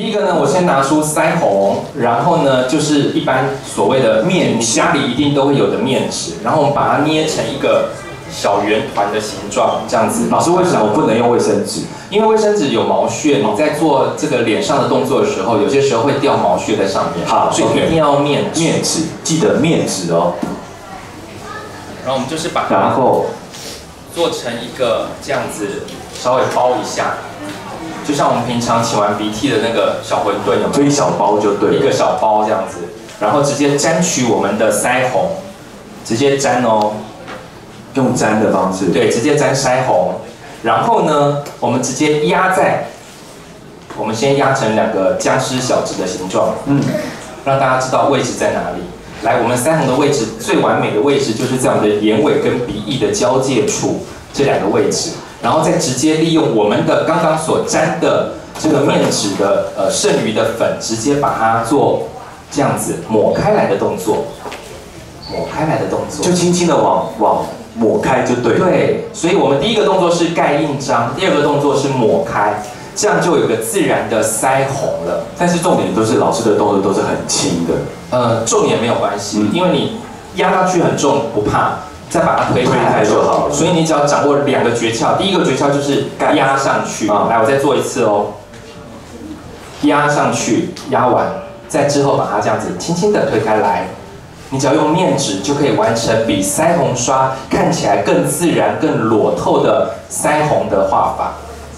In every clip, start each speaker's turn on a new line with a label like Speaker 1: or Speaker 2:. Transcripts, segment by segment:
Speaker 1: 一个呢，我先拿出腮红，然后呢，就是一般所谓的面，你家里一定都会有的面纸，然后我们把它捏成一个小圆团的形状，这样子。
Speaker 2: 老师为什么不能用卫生纸？
Speaker 1: 因为卫生纸有毛屑，你在做这个脸上的动作的时候，有些时候会掉毛屑在上面。
Speaker 2: 好，
Speaker 1: 所以一定要面纸，
Speaker 2: 面纸，记得面纸哦。
Speaker 1: 然后我们就是把它，
Speaker 2: 然后
Speaker 1: 做成一个这样子，稍微包一下。就像我们平常擤完鼻涕的那个小馄饨，有没有？
Speaker 2: 就一小包就对了，
Speaker 1: 一个小包这样子，然后直接沾取我们的腮红，直接沾哦，
Speaker 2: 用沾的方式。
Speaker 1: 对，直接沾腮红，然后呢，我们直接压在，我们先压成2个僵尸小子的形状，让大家知道位置在哪里。来，我们腮红的位置最完美的位置就是在我们的眼尾跟鼻翼的交界处这2个位置。然后再直接利用我们的刚刚所沾的这个面纸的剩余的粉，直接把它做这样子抹开来的动作，抹开来的动作，
Speaker 2: 就轻轻的往抹开就对了。
Speaker 1: 对，所以我们第一个动作是盖印章，第2个动作是抹开，这样就有一个自然的腮红了。
Speaker 2: 但是重点都是老师的动作都是很轻的。
Speaker 1: 重也没有关系，因为你压上去很重不怕。再把它推开就好了。所以你只要掌握2个诀窍，第一个诀窍就是压上去。来，我再做一次哦。压上去，压完，再之后把它这样子轻轻的推开来。你只要用面纸就可以完成比腮红刷看起来更自然、更裸透的腮红的画法。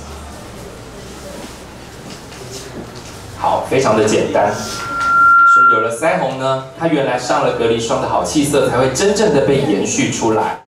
Speaker 1: 好，非常的简单。有了腮红呢，它原来上了隔离霜的好气色才会真正的被延续出来。